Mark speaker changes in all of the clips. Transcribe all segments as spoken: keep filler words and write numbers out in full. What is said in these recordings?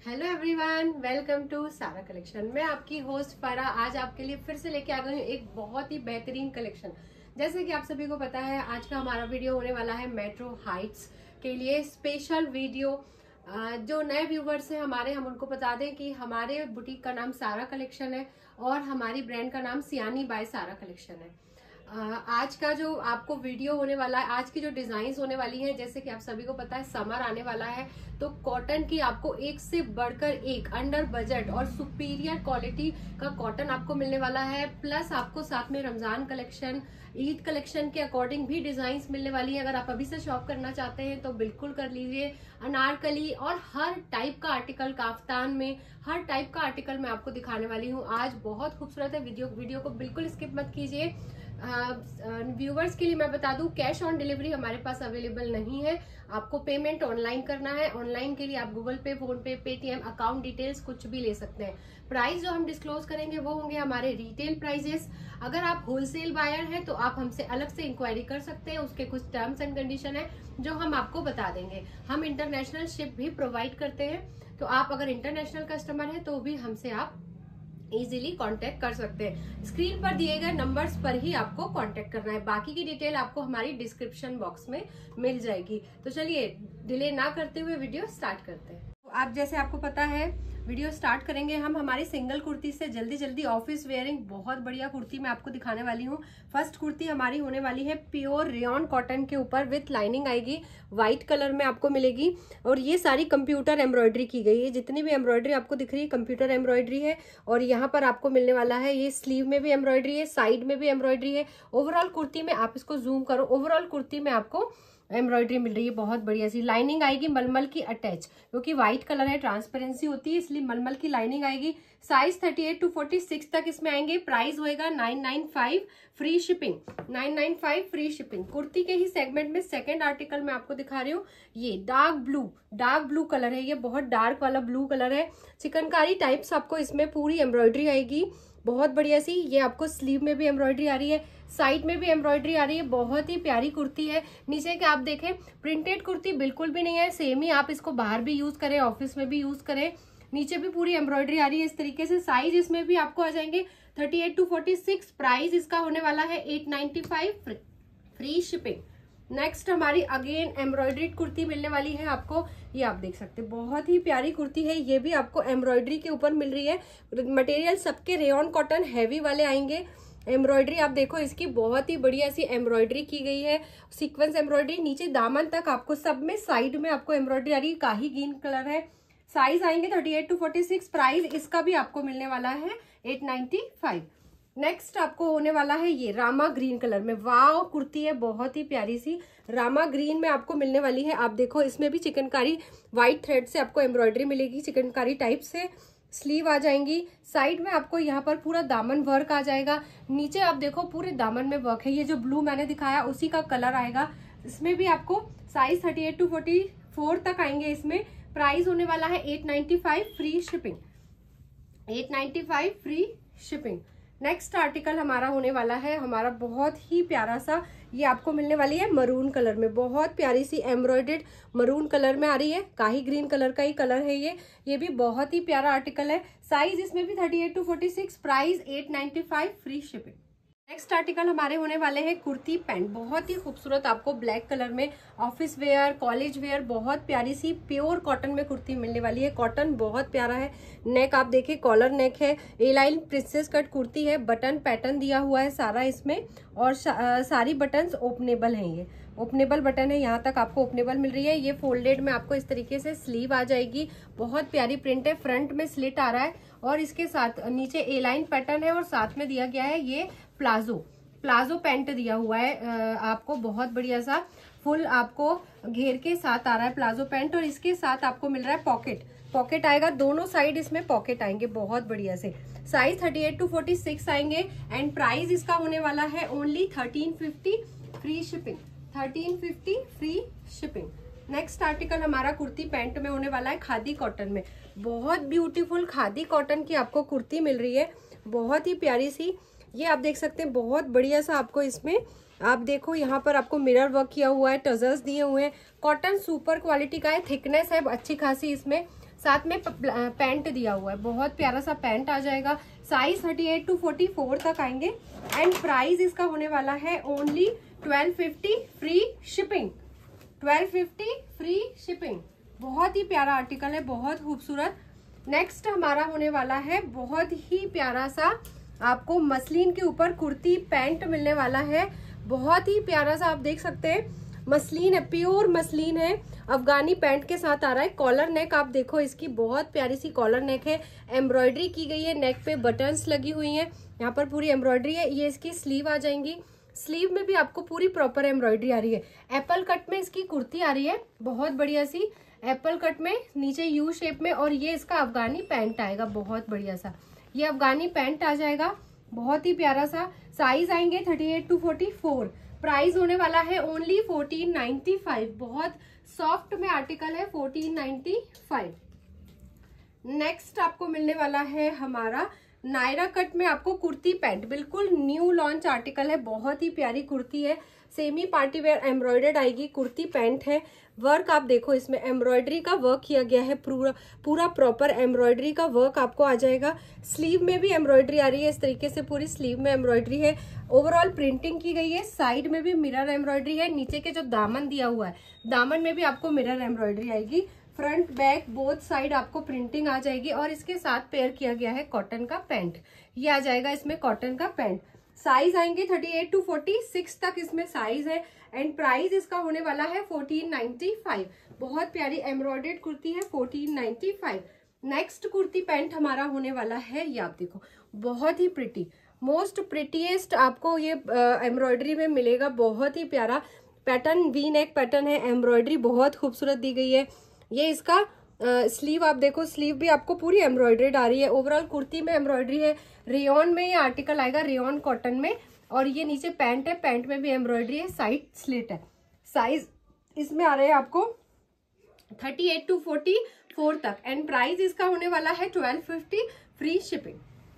Speaker 1: Hello everyone, welcome to Sara collection. मैं आपकी host फरा आज आपके लिए फिर से लेके आ गई हूँ एक बहुत ही बेहतरीन कलेक्शन। जैसे कि आप सभी को पता है, आज का हमारा वीडियो होने वाला है मेट्रो हाइट्स के लिए स्पेशल वीडियो। जो नए व्यूवर्स हैं हमारे, हम उनको बता दें कि हमारे बुटीक का नाम सारा कलेक्शन है और हमारी ब्रांड का नाम सियानी बाय सारा कलेक्शन है। आज का जो आपको वीडियो होने वाला है, आज की जो डिजाइन्स होने वाली है, जैसे कि आप सभी को पता है समर आने वाला है, तो कॉटन की आपको एक से बढ़कर एक अंडर बजट और सुपीरियर क्वालिटी का कॉटन आपको मिलने वाला है। प्लस आपको साथ में रमजान कलेक्शन, ईद कलेक्शन के अकॉर्डिंग भी डिजाइन्स मिलने वाली है। अगर आप अभी से शॉप करना चाहते हैं तो बिल्कुल कर लीजिए। अनारकली और हर टाइप का आर्टिकल, काफ्तान में हर टाइप का आर्टिकल मैं आपको दिखाने वाली हूँ। आज बहुत खूबसूरत है। वीडियो वीडियो को बिल्कुल स्किप मत कीजिए। व्यूवर्स के लिए मैं बता दूं, कैश ऑन डिलीवरी हमारे पास अवेलेबल नहीं है। आपको पेमेंट ऑनलाइन करना है। ऑनलाइन के लिए आप गूगल पे, फोन पे, पेटीएम, अकाउंट डिटेल्स कुछ भी ले सकते हैं। प्राइस जो हम डिस्क्लोज करेंगे वो होंगे हमारे रिटेल प्राइजेस। अगर आप होलसेल बायर हैं तो आप हमसे अलग से इंक्वायरी कर सकते हैं। उसके कुछ टर्म्स एंड कंडीशन है जो हम आपको बता देंगे। हम इंटरनेशनल शिप भी प्रोवाइड करते हैं, तो आप अगर इंटरनेशनल कस्टमर है तो भी हमसे आप इजीली कांटेक्ट कर सकते हैं। स्क्रीन पर दिए गए नंबर्स पर ही आपको कांटेक्ट करना है। बाकी की डिटेल आपको हमारी डिस्क्रिप्शन बॉक्स में मिल जाएगी। तो चलिए डिले ना करते हुए वीडियो स्टार्ट करते हैं। तो आप जैसे आपको पता है, वीडियो स्टार्ट करेंगे हम हमारी सिंगल कुर्ती से। जल्दी जल्दी ऑफिस वेयरिंग बहुत बढ़िया कुर्ती मैं आपको दिखाने वाली हूँ। फर्स्ट कुर्ती हमारी होने वाली है प्योर रेयॉन कॉटन के ऊपर, विथ लाइनिंग आएगी, व्हाइट कलर में आपको मिलेगी। और ये सारी कंप्यूटर एम्ब्रॉयडरी की गई है। जितनी भी एम्ब्रॉयडरी आपको दिख रही है कंप्यूटर एम्ब्रॉयडरी है। और यहाँ पर आपको मिलने वाला है, ये स्लीव में भी एम्ब्रॉयडरी है, साइड में भी एम्ब्रॉयडरी है। ओवरऑल कुर्ती में आप इसको जूम करो, ओवरऑल कुर्ती में आपको एम्ब्रॉयडरी मिल रही है। बहुत बढ़िया सी लाइनिंग आएगी मलमल की अटैच, क्योंकि व्हाइट कलर है, ट्रांसपेरेंसी होती है, इसलिए मलमल की लाइनिंग आएगी। साइज अड़तीस टू छियालीस तक इसमें आएंगे। प्राइस होएगा nine nine five, free shipping, nine nine five free shipping. Kurti के ही सेगमेंट में सेकंड आर्टिकल मैं आपको दिखा रही हूँ। ये dark blue, dark blue colour है, ये बहुत डार्क वाला ब्लू कलर है। चिकनकारी टाइप्स आपको इसमें पूरी एम्ब्रॉयडरी आएगी, बहुत बढ़िया सी। ये आपको स्लीव में भी एम्ब्रॉयडरी आ रही है, साइड में भी एम्ब्रॉयडरी आ रही है। बहुत ही प्यारी कुर्ती है। नीचे के आप देखें, प्रिंटेड कुर्ती बिल्कुल भी नहीं है, सेम ही आप इसको बाहर भी यूज करें, ऑफिस में भी यूज करें। नीचे भी पूरी एम्ब्रॉयडरी आ रही है इस तरीके से। साइज इसमें भी आपको आ जाएंगे अड़तीस टू छियालीस। प्राइस इसका होने वाला है eight ninety five, free shipping. Next हमारी अगेन एम्ब्रॉयडरीड कुर्ती मिलने वाली है आपको। ये आप देख सकते हैं, बहुत ही प्यारी कुर्ती है। ये भी आपको एम्ब्रॉयडरी के ऊपर मिल रही है। मटेरियल सबके रेयॉन कॉटन हैवी वाले आएंगे। एम्ब्रॉयडरी आप देखो, इसकी बहुत ही बढ़िया सी एम्ब्रॉयडरी की गई है, सीक्वेंस एम्ब्रॉयडरी। नीचे दामन तक आपको सब में साइड में आपको एम्ब्रॉयडरी आ रही है, काही ग्रीन कलर है। साइज आएंगे अड़तीस टू छियालीस। प्राइस इसका भी आपको मिलने वाला है एट नाइन्टी फाइव। नेक्स्ट आपको होने वाला है ये रामा ग्रीन कलर में। वाव कुर्ती है, बहुत ही प्यारी सी रामा ग्रीन में आपको मिलने वाली है। आप देखो, इसमें भी चिकनकारी व्हाइट थ्रेड से आपको एम्ब्रॉयडरी मिलेगी, चिकनकारी टाइप से। स्लीव आ जाएंगी। साइड में आपको यहाँ पर पूरा दामन वर्क आ जाएगा। नीचे आप देखो पूरे दामन में वर्क है। ये जो ब्लू मैंने दिखाया उसी का कलर आएगा। इसमें भी आपको साइज अड़तीस टू चौवालीस तक आएंगे। इसमें प्राइस होने वाला है eight ninety five, free shipping, eight ninety five free shipping. Next article हमारा होने वाला है हमारा बहुत ही प्यारा सा, ये आपको मिलने वाली है मरून कलर में। बहुत प्यारी सी एम्ब्रॉयडर्ड मरून कलर में आ रही है, काही ग्रीन कलर का ही कलर है ये। ये भी बहुत ही प्यारा आर्टिकल है। साइज इसमें भी अड़तीस टू छियालीस। Price eight ninety five, free shipping. Next article हमारे होने वाले हैं कुर्ती पैंट। बहुत ही खूबसूरत आपको ब्लैक कलर में ऑफिस वेयर, कॉलेज वेयर, बहुत प्यारी सी प्योर कॉटन में कुर्ती मिलने वाली है। कॉटन बहुत प्यारा है। नेक आप देखिए, कॉलर नेक है, A line princess cut kurti है। बटन पैटर्न दिया हुआ है सारा इसमें, और सारी बटन्स ओपनेबल हैं। ये ओपनेबल बटन है, यहाँ तक आपको ओपनेबल मिल रही है। ये फोल्डेड में आपको इस तरीके से स्लीव आ जाएगी। बहुत प्यारी प्रिंट है, फ्रंट में स्लिट आ रहा है और इसके साथ नीचे ए लाइन पैटर्न है और साथ में दिया गया है ये प्लाजो, प्लाजो पैंट दिया हुआ है आपको। बहुत बढ़िया सा फुल आपको घेर के साथ आ रहा है प्लाजो पैंट, और इसके साथ आपको मिल रहा है पॉकेट, पॉकेट आएगा दोनों साइड, इसमें पॉकेट आएंगे बहुत बढ़िया से। साइज अड़तीस टू छियालीस आएंगे एंड प्राइस इसका होने वाला है only thirteen fifty, free shipping, thirteen fifty free shipping. Next article हमारा कुर्ती पैंट में होने वाला है खादी कॉटन में। बहुत ब्यूटीफुल खादी कॉटन की आपको कुर्ती मिल रही है, बहुत ही प्यारी सी। ये आप देख सकते हैं, बहुत बढ़िया सा आपको इसमें आप देखो यहाँ पर आपको मिरर वर्क किया हुआ है, टजर्स दिए हुए हैं। कॉटन सुपर क्वालिटी का है, थिकनेस है अच्छी खासी इसमें। साथ में पैंट दिया हुआ है, बहुत प्यारा सा पैंट आ जाएगा। Size thirty eight to forty four तक आएंगे एंड प्राइस इसका होने वाला है only twelve fifty free shipping. Twelve fifty free shipping. बहुत ही प्यारा आर्टिकल है, बहुत खूबसूरत। नेक्स्ट हमारा होने वाला है बहुत ही प्यारा सा आपको मसलिन के ऊपर कुर्ती पैंट मिलने वाला है। बहुत ही प्यारा सा आप देख सकते हैं, मसलिन है, प्योर मसलिन है, अफगानी पैंट के साथ आ रहा है। कॉलर नेक आप देखो इसकी, बहुत प्यारी सी कॉलर नेक है, एम्ब्रॉयडरी की गई है, नेक पे बटन्स लगी हुई हैं, यहाँ पर पूरी एम्ब्रॉयडरी है। ये इसकी स्लीव आ जाएंगी, स्लीव में भी आपको पूरी प्रॉपर एम्ब्रॉयडरी आ रही है। एप्पल कट में इसकी कुर्ती आ रही है, बहुत बढ़िया सी एप्पल कट में, नीचे यू शेप में, और ये इसका अफगानी पैंट आएगा, बहुत बढ़िया सा ये अफगानी पैंट आ जाएगा, बहुत ही प्यारा सा। साइज आएंगे thirty eight to forty four. Price होने वाला है ओनली फोर्टीन नाइन्टी फाइव। बहुत सॉफ्ट में आर्टिकल है, फोर्टीन नाइन्टी फाइव। नेक्स्ट आपको मिलने वाला है हमारा नायरा कट में आपको कुर्ती पैंट, बिल्कुल न्यू लॉन्च आर्टिकल है, बहुत ही प्यारी कुर्ती है, सेमी पार्टी वेयर एम्ब्रॉयडर्ड आएगी, कुर्ती पैंट है। वर्क आप देखो, इसमें एम्ब्रॉयडरी का वर्क किया गया है, पूरा पूरा प्रॉपर एम्ब्रॉयडरी का वर्क आपको आ जाएगा। स्लीव में भी एम्ब्रॉयडरी आ रही है, इस तरीके से पूरी स्लीव में एम्ब्रॉयडरी है, ओवरऑल प्रिंटिंग की गई है। साइड में भी मिरर एम्ब्रॉयडरी है, नीचे के जो दामन दिया हुआ है, दामन में भी आपको मिरर एम्ब्रॉयडरी आएगी। फ्रंट बैक बोथ साइड आपको प्रिंटिंग आ जाएगी, और इसके साथ पेयर किया गया है कॉटन का पैंट, ये आ जाएगा इसमें कॉटन का पैंट। साइज आएंगे thirty eight to forty six तक इसमें साइज है एंड प्राइस इसका होने वाला है फोर्टीन नाइन्टी फाइव। बहुत प्यारी एम्ब्रॉयडर्ड कुर्ती है, fourteen ninety five. Next kurti pant हमारा होने वाला है, ये आप देखो, बहुत ही प्रिटी, मोस्ट प्रिटीएस्ट आपको ये एम्ब्रॉयडरी में मिलेगा, बहुत ही प्यारा पैटर्न, वी नेक पैटर्न है, एम्ब्रॉयडरी बहुत खूबसूरत दी गई है। ये इसका स्लीव आप देखो, स्लीव भी आपको पूरी एम्ब्रॉयडर्ड आ रही है, ओवरऑल कुर्ती में एम्ब्रॉयडरी है। रेयॉन में ये आर्टिकल आएगा, रेयॉन कॉटन में, और ये नीचे पैंट है, पैंट में भी एम्ब्रॉयडरी है, साइड स्लिट है। साइज इसमें आ रहे हैं आपको thirty eight to forty four तक एंड प्राइस इसका होने वाला है twelve fifty free shipping.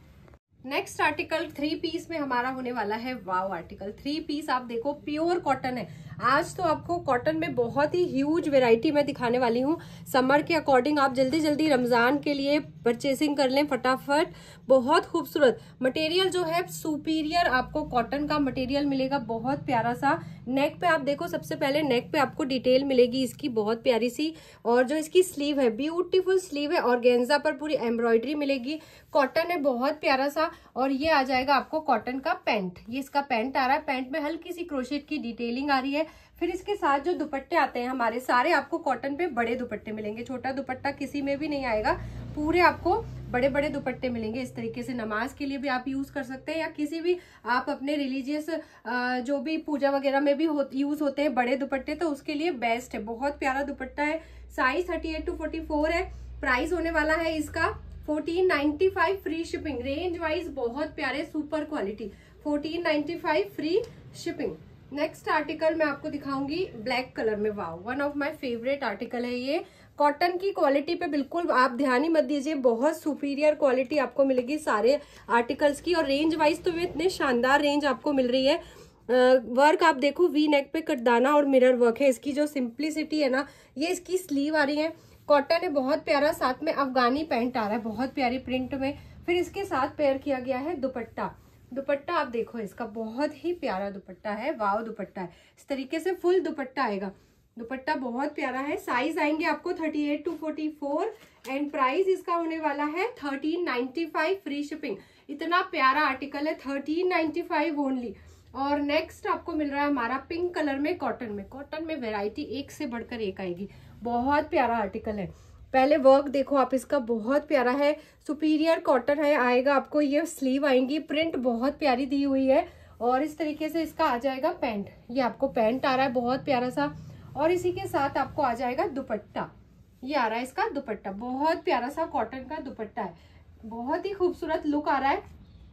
Speaker 1: Next article three piece में हमारा होने वाला है, वाव आर्टिकल थ्री पीस आप देखो, प्योर कॉटन है। आज तो आपको कॉटन में बहुत ही ह्यूज वैरायटी मैं दिखाने वाली हूँ, समर के अकॉर्डिंग आप जल्दी जल्दी रमजान के लिए परचेसिंग कर लें फटाफट। बहुत खूबसूरत मटेरियल जो है, सुपीरियर आपको कॉटन का मटेरियल मिलेगा, बहुत प्यारा सा। नेक पे आप देखो, सबसे पहले नेक पे आपको डिटेल मिलेगी इसकी, बहुत प्यारी सी, और जो इसकी स्लीव है, ब्यूटीफुल स्लीव है, ऑर्गेन्जा पर पूरी एम्ब्रॉयडरी मिलेगी, कॉटन है, बहुत प्यारा सा। और ये आ जाएगा आपको कॉटन का पैंट, ये इसका पैंट आ रहा है, पैंट में हल्की सी क्रोशेट की डिटेलिंग आ रही है। फिर इसके साथ जो दुपट्टे आते हैं हमारे, सारे आपको कॉटन पे बड़े दुपट्टे मिलेंगे, छोटा दुपट्टा किसी में भी नहीं आएगा, पूरे आपको बड़े बड़े दुपट्टे मिलेंगे। इस तरीके से नमाज के लिए भी आप यूज कर सकते हैं, या किसी भी आप अपने रिलीजियस जो भी पूजा वगैरह में भी हो, यूज होते हैं बड़े दुपट्टे, तो उसके लिए बेस्ट है। बहुत प्यारा दुपट्टा है, size thirty eight to forty four है। प्राइस होने वाला है इसका fourteen ninety five free shipping. Range wise बहुत प्यारे, super quality, fourteen ninety five free shipping. Next article मैं आपको दिखाऊंगी ब्लैक कलर में, wow, one of my favourite article है ये। कॉटन की क्वालिटी पे बिल्कुल आप ध्यान ही मत दीजिए, बहुत सुपीरियर क्वालिटी आपको मिलेगी सारे आर्टिकल्स की, और रेंज वाइज तो इतने शानदार रेंज आपको मिल रही है। वर्क आप देखो, वी नेक पे कटदाना और मिरर वर्क है, इसकी जो सिंप्लिसिटी है ना, ये इसकी स्लीव आ रही है, कॉटन है, बहुत प्यारा, साथ में अफगानी पैंट आ रहा है, बहुत प्यारी प्रिंट में। फिर इसके साथ पेयर किया गया है दुपट्टा, दुपट्टा आप देखो इसका, बहुत ही प्यारा दुपट्टा है, वाव दुपट्टा है, इस तरीके से फुल दुपट्टा आएगा, दुपट्टा बहुत प्यारा है। साइज आएंगे आपको thirty eight to forty four and price इसका होने वाला है thirteen ninety five free shipping. इतना प्यारा आर्टिकल है, थर्टीन नाइन्टी फाइव ओनली। और नेक्स्ट आपको मिल रहा है हमारा पिंक कलर में, कॉटन में, कॉटन में वेराइटी एक से बढ़कर एक आएगी, बहुत प्यारा आर्टिकल है। पहले वर्क देखो आप इसका, बहुत प्यारा है, सुपीरियर कॉटन है, आएगा आपको, ये स्लीव आएंगी, प्रिंट बहुत प्यारी दी हुई है, और इस तरीके से इसका आ जाएगा पैंट, ये आपको पैंट आ रहा है बहुत प्यारा सा, और इसी के साथ आपको आ जाएगा दुपट्टा, ये आ रहा है इसका दुपट्टा, बहुत प्यारा सा कॉटन का दुपट्टा है, बहुत ही खूबसूरत लुक आ रहा है।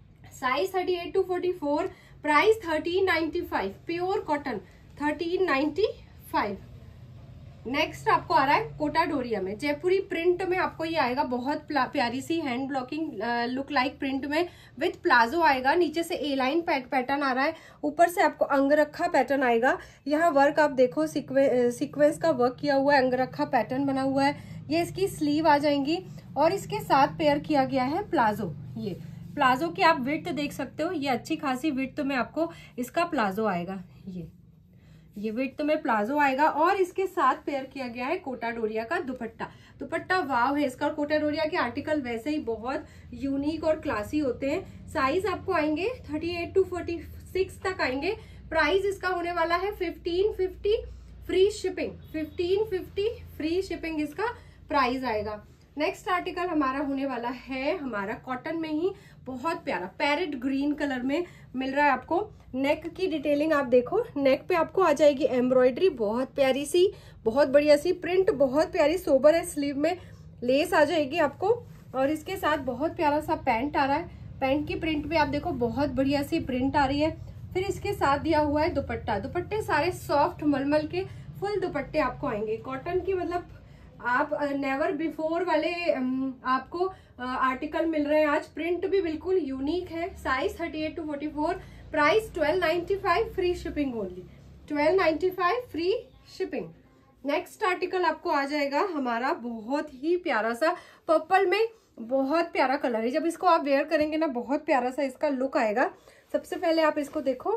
Speaker 1: Size thirty eight to forty four, price thirteen ninety five, pure cotton thirteen ninety five. Next आपको आ रहा है कोटा डोरिया में, जयपुरी प्रिंट में आपको ये आएगा, बहुत प्यारी सी hand blocking look like print में विथ प्लाजो आएगा। नीचे से ए लाइन पैटर्न आ रहा है, ऊपर से आपको अंगरखा पैटर्न आएगा। यहाँ वर्क आप देखो, सीक्वे, सीक्वेंस का वर्क किया हुआ है, अंगरखा पैटर्न बना हुआ है। ये इसकी स्लीव आ जाएंगी और इसके साथ पेयर किया गया है प्लाजो। ये प्लाजो की आप विड्थ देख सकते हो, ये अच्छी खासी विड्थ में आपको इसका प्लाजो आएगा। ये ये विड्थ में प्लाजो आएगा और इसके साथ पेयर किया गया है कोटा डोरिया का दुपट्टा। दुपट्टा वाव है इसका, और कोटा डोरिया के आर्टिकल वैसे ही बहुत यूनिक और क्लासी होते हैं। साइज आपको आएंगे अड़तीस टू छियालीस तक आएंगे। प्राइस इसका होने वाला है fifteen fifty free shipping, fifteen fifty free shipping इसका प्राइस आएगा। नेक्स्ट आर्टिकल हमारा होने वाला है हमारा कॉटन में ही, बहुत प्यारा पैरेट ग्रीन कलर में मिल रहा है आपको। नेक की डिटेलिंग आप देखो, नेक पे आपको आ जाएगी एम्ब्रॉयडरी, बहुत प्यारी सी, बहुत बढ़िया सी प्रिंट, बहुत प्यारी सोबर है। स्लीव में लेस आ जाएगी आपको और इसके साथ बहुत प्यारा सा पैंट आ रहा है। पैंट की प्रिंट भी आप देखो, बहुत बढ़िया सी प्रिंट आ रही है। फिर इसके साथ दिया हुआ है दुपट्टा। दुपट्टे सारे सॉफ्ट मलमल के फुल दुपट्टे आपको आएंगे, कॉटन की, मतलब आप नेवर बिफोर वाले आपको आर्टिकल मिल रहे हैं आज। प्रिंट भी बिल्कुल यूनिक है। साइज अड़तीस टू चौवालीस, price twelve ninety five free shipping only, twelve ninety five free shipping. Next article आपको आ जाएगा हमारा बहुत ही प्यारा सा पर्पल में, बहुत प्यारा कलर है। जब इसको आप वेयर करेंगे ना, बहुत प्यारा सा इसका लुक आएगा। सबसे पहले आप इसको देखो,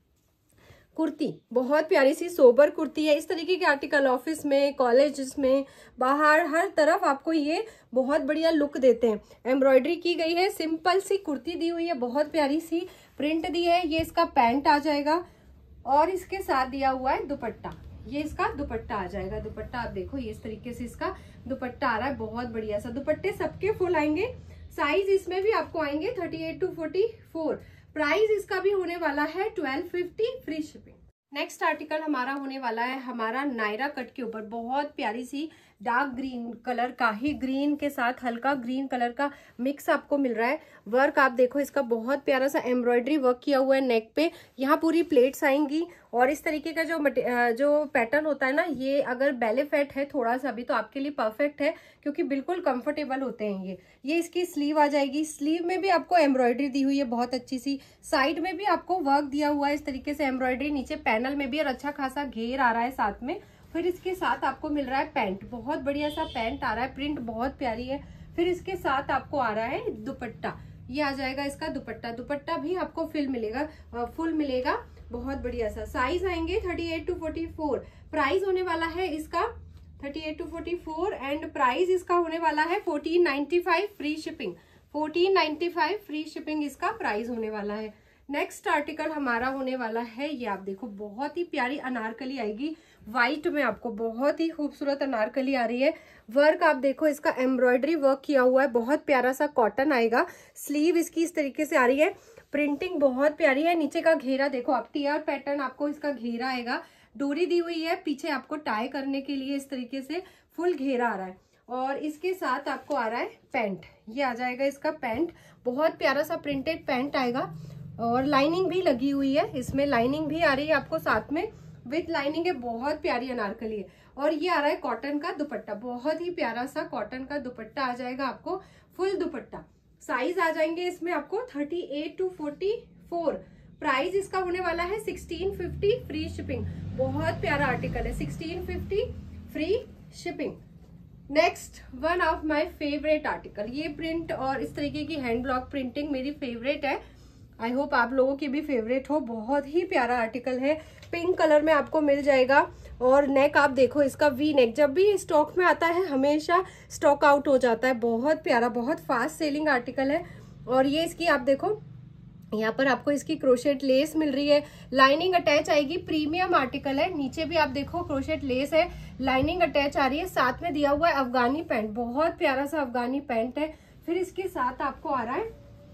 Speaker 1: कुर्ती बहुत प्यारी सी सोबर कुर्ती है। इस तरीके के आर्टिकल ऑफिस में, कॉलेज में, बाहर हर तरफ आपको ये बहुत बढ़िया लुक देते हैं। एम्ब्रॉयडरी की गई है, सिंपल सी कुर्ती दी हुई है, बहुत प्यारी सी प्रिंट दी है। ये इसका पैंट आ जाएगा और इसके साथ दिया हुआ है दुपट्टा। ये इसका दुपट्टा आ जाएगा। दुपट्टा आप देखो, ये इस तरीके से इसका दुपट्टा आ रहा है, बहुत बढ़िया सा। दुपट्टे सबके फुल आएंगे। साइज इसमें भी आपको आएंगे अड़तीस टू चौवालीस। प्राइस इसका भी होने वाला है twelve fifty free shipping. Next article हमारा होने वाला है हमारा नायरा कट के ऊपर, बहुत प्यारी सी डार्क ग्रीन कलर का ही, ग्रीन के साथ हल्का ग्रीन कलर का मिक्स आपको मिल रहा है। वर्क आप देखो इसका, बहुत प्यारा सा एम्ब्रॉयडरी वर्क किया हुआ है नेक पे। यहाँ पूरी प्लेट्स आएंगी और इस तरीके का जो जो पैटर्न होता है ना, ये अगर बेले फेट है थोड़ा सा भी तो आपके लिए परफेक्ट है, क्योंकि बिल्कुल कंफर्टेबल होते हैं ये। ये इसकी स्लीव आ जाएगी। स्लीव में भी आपको एम्ब्रॉयडरी दी हुई है बहुत अच्छी सी। साइड में भी आपको वर्क दिया हुआ है इस तरीके से एम्ब्रॉयडरी, नीचे पैनल में भी और अच्छा खासा घेर आ रहा है साथ में। फिर इसके साथ आपको मिल रहा है पैंट, बहुत बढ़िया सा पैंट आ रहा है, प्रिंट बहुत प्यारी है। फिर इसके साथ आपको आ रहा है दुपट्टा, ये आ जाएगा इसका दुपट्टा। दुपट्टा भी आपको फिल मिलेगा, फुल मिलेगा, बहुत बढ़िया सा। साइज आएंगे अड़तीस टू चौवालीस। प्राइस होने वाला है इसका अड़तीस टू चौवालीस एंड प्राइस इसका होने वाला है fourteen ninety five free shipping, fourteen ninety five free shipping इसका प्राइस होने वाला है। नेक्स्ट आर्टिकल हमारा होने वाला है, ये आप देखो, बहुत ही प्यारी अनारकली आएगी व्हाइट में, आपको बहुत ही खूबसूरत अनारकली आ रही है। वर्क आप देखो, इसका एम्ब्रॉयडरी वर्क किया हुआ है, बहुत प्यारा सा कॉटन आएगा। स्लीव इसकी इस तरीके से आ रही है, प्रिंटिंग बहुत प्यारी है। नीचे का घेरा देखो आप, टीयर पैटर्न आपको इसका घेरा आएगा, डोरी दी हुई है पीछे आपको टाई करने के लिए, इस तरीके से फुल घेरा आ रहा है। और इसके साथ आपको आ रहा है पैंट, ये आ जाएगा इसका पैंट, बहुत प्यारा सा प्रिंटेड पैंट आएगा और लाइनिंग भी लगी हुई है, इसमें लाइनिंग भी आ रही है आपको साथ में, विथ लाइनिंग है, बहुत प्यारी अनारकली है। और ये आ रहा है कॉटन का दुपट्टा, बहुत ही प्यारा सा कॉटन का दुपट्टा आ जाएगा आपको, फुल दुपट्टा। साइज आ जाएंगे इसमें आपको अड़तीस टू चौवालीस। प्राइस इसका होने वाला है सिक्सटीन फिफ्टी फ्री शिपिंग, बहुत प्यारा आर्टिकल है, sixteen fifty free shipping. Next one of my favourite article, ये प्रिंट और इस तरीके की हैंड ब्लॉक प्रिंटिंग मेरी फेवरेट है, आई होप आप लोगों की भी फेवरेट हो। बहुत ही प्यारा आर्टिकल है, पिंक कलर में आपको मिल जाएगा। और नेक आप देखो इसका, वी नेक, जब भी स्टॉक में आता है हमेशा स्टॉक आउट हो जाता है, बहुत प्यारा, बहुत फास्ट सेलिंग आर्टिकल है। और ये इसकी आप देखो, यहाँ पर आपको इसकी क्रोशेट लेस मिल रही है, लाइनिंग अटैच आएगी, प्रीमियम आर्टिकल है। नीचे भी आप देखो क्रोशेट लेस है, लाइनिंग अटैच आ रही है, साथ में दिया हुआ है अफगानी पैंट, बहुत प्यारा सा अफगानी पैंट है। फिर इसके साथ आपको आ रहा है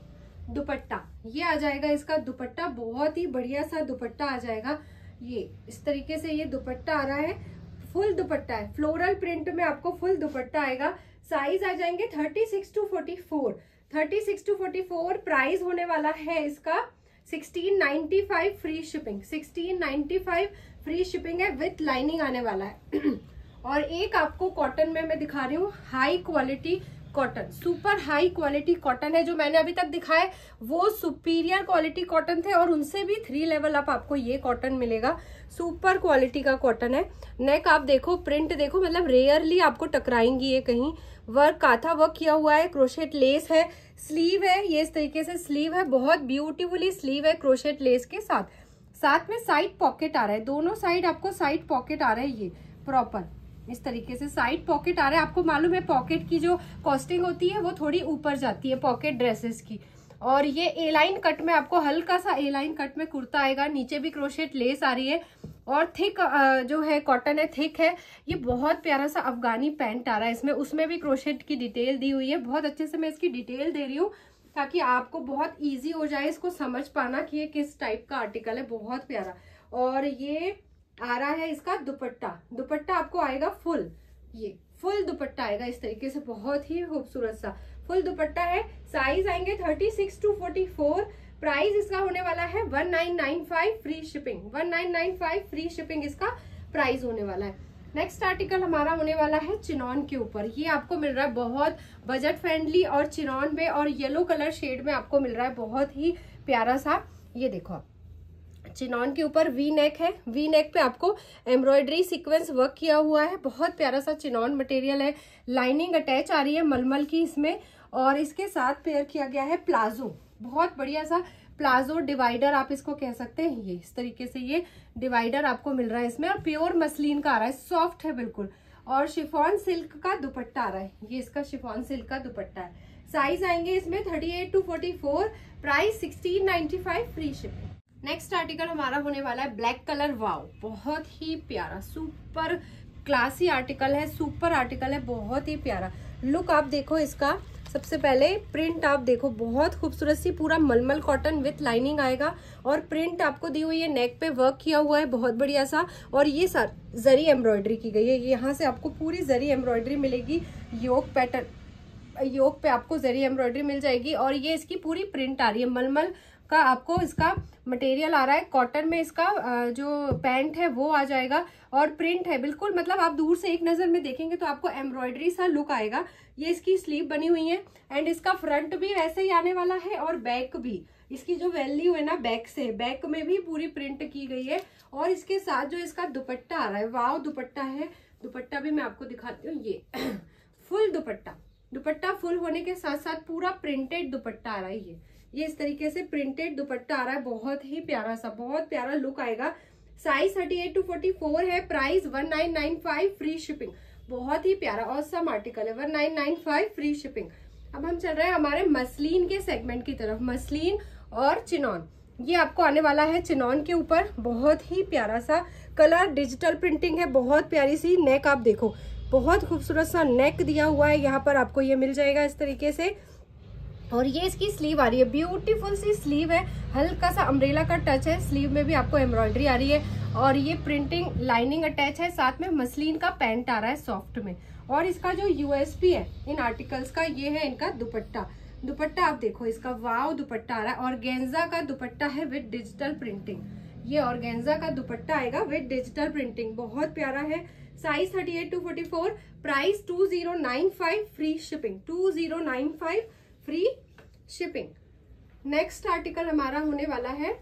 Speaker 1: दुपट्टा, ये आ जाएगा इसका दुपट्टा, बहुत ही बढ़िया सा दुपट्टा आ जाएगा। ये इस तरीके से ये दुपट्टा आ रहा है, फुल दुपट्टा है, फ्लोरल प्रिंट में आपको फुल दुपट्टा आएगा। साइज आ जाएंगे thirty six to forty four, thirty six to forty four. Price होने वाला है इसका sixteen ninety five free shipping, sixteen ninety five free shipping है, विथ लाइनिंग आने वाला है। और एक आपको कॉटन में मैं दिखा रही हूँ high quality cotton, super high quality cotton है। जो मैंने अभी तक दिखाए वो सुपीरियर क्वालिटी कॉटन थे और उनसे भी थ्री लेवल अप आपको ये कॉटन मिलेगा। सुपर क्वालिटी का कॉटन है। नेक आप देखो, प्रिंट देखो, मतलब रेयरली आपको टकराएंगी ये कहीं। वर्क काथा वर्क किया हुआ है, क्रोशेट लेस है, स्लीव है, ये इस तरीके से स्लीव है, बहुत ब्यूटीफुली स्लीव है क्रोशेट लेस के साथ। साथ में साइड पॉकेट आ रहा है, दोनों साइड आपको साइड पॉकेट आ रहा है, ये प्रॉपर इस तरीके से साइड पॉकेट आ रहा है। आपको मालूम है पॉकेट की जो कॉस्टिंग होती है वो थोड़ी ऊपर जाती है पॉकेट ड्रेसेस की। और ये ए लाइन कट में आपको हल्का सा ए लाइन कट में कुर्ता आएगा, नीचे भी क्रोशेट लेस आ रही है और थिक जो है कॉटन है, थिक है। ये बहुत प्यारा सा अफगानी पैंट आ रहा है इसमें, उसमें भी क्रोशेट की डिटेल दी हुई है। बहुत अच्छे से मैं इसकी डिटेल दे रही हूँ ताकि आपको बहुत ईजी हो जाए इसको समझ पाना कि ये किस टाइप का आर्टिकल है। बहुत प्यारा। और ये आ रहा है इसका दुपट्टा, दुपट्टा आपको आएगा फुल, ये फुल दुपट्टा आएगा इस तरीके से, बहुत ही खूबसूरत सा फुल दुपट्टा है। साइज आएंगे thirty six to forty four. Price इसका होने वाला है one nine nine five free shipping, one nine nine five free shipping इसका प्राइस होने वाला है। नेक्स्ट आर्टिकल हमारा होने वाला है चिनॉन के ऊपर। ये आपको मिल रहा है बहुत बजट फ्रेंडली और चिनॉन में और येलो कलर शेड में आपको मिल रहा है, बहुत ही प्यारा सा। ये देखो आप चिनॉन के ऊपर वी नेक है, वी नेक पे आपको एम्ब्रॉयडरी सीक्वेंस वर्क किया हुआ है। बहुत प्यारा सा चिनॉन मटेरियल है। लाइनिंग अटैच आ रही है मलमल की इसमें और इसके साथ पेयर किया गया है प्लाजो, बहुत बढ़िया सा प्लाजो डिवाइडर आप इसको कह सकते हैं। ये इस तरीके से ये डिवाइडर आपको मिल रहा है इसमें और प्योर मसलिन का आ रहा है, सॉफ्ट है बिल्कुल। और शिफॉन सिल्क का दुपट्टा आ रहा है, ये इसका शिफॉन सिल्क का दुपट्टा है। साइज आएंगे इसमें thirty eight to forty four. Price sixteen ninety five free shipping. Next article हमारा होने वाला है ब्लैक कलर। वाव, बहुत ही प्यारा सुपर क्लासी आर्टिकल है, सुपर आर्टिकल है, बहुत ही प्यारा। लुक आप देखो इसका, सबसे पहले प्रिंट आप देखो, बहुत खूबसूरत सी, पूरा मलमल कॉटन विथ लाइनिंग आएगा और प्रिंट आपको दी हुई है, नेक पे वर्क किया हुआ है बहुत बढ़िया सा। और ये सर जरी एम्ब्रॉयडरी की गई है, यहाँ से आपको पूरी जरी एम्ब्रॉयडरी मिलेगी। योक पैटर्न, योक पे आपको जरी एम्ब्रॉयडरी मिल जाएगी और ये इसकी पूरी प्रिंट आ रही है। मलमल का आपको इसका मटेरियल आ रहा है, कॉटन में इसका जो पैंट है वो आ जाएगा और प्रिंट है बिल्कुल, मतलब आप दूर से एक नजर में देखेंगे तो आपको एम्ब्रॉयडरी सा लुक आएगा। ये इसकी स्लीव बनी हुई है एंड इसका फ्रंट भी वैसे ही आने वाला है और बैक भी, इसकी जो वैल्यू है ना बैक से, बैक में भी पूरी प्रिंट की गई है। और इसके साथ जो इसका दुपट्टा आ रहा है, वाव दुपट्टा है। दुपट्टा भी मैं आपको दिखाती हूँ, ये फुल दुपट्टा, दुपट्टा फुल होने के साथ साथ पूरा प्रिंटेड दुपट्टा आ रहा है। ये ये इस तरीके से प्रिंटेड दुपट्टा आ रहा है, बहुत ही प्यारा सा, बहुत प्यारा लुक आएगा। Size thirty eight to forty four है। Price one nine nine five free shipping. बहुत ही प्यारा ऑसम आर्टिकल है, one nine nine five free shipping. अब हम चल रहे हैं हमारे मसलिन के सेगमेंट की तरफ, मसलिन और चिनॉन। ये आपको आने वाला है चिनॉन के ऊपर, बहुत ही प्यारा सा कलर, डिजिटल प्रिंटिंग है, बहुत प्यारी सी। नेक आप देखो, बहुत खूबसूरत सा नेक दिया हुआ है, यहाँ पर आपको ये मिल जाएगा इस तरीके से। और ये इसकी स्लीव आ रही है, ब्यूटीफुल सी स्लीव है, हल्का सा अम्ब्रेला का टच है, स्लीव में भी आपको एम्ब्रॉयडरी आ रही है और ये प्रिंटिंग लाइनिंग अटैच है, साथ में मसलिन का पैंट आ रहा है सॉफ्ट में। और इसका जो यूएसपी है इन आर्टिकल्स का, ये है इनका दुपट्टा। दुपट्टा आप देखो इसका, वाव दुपट्टा आ रहा है, ऑर्गेन्जा का दुपट्टा है विद डिजिटल प्रिंटिंग। ये ऑर्गेन्जा का दुपट्टा आएगा विद डिजिटल प्रिंटिंग, बहुत प्यारा है। Size thirty eight to forty four. Price two zero nine five free shipping, two zero nine five free shipping. Next article हमारा होने वाला है,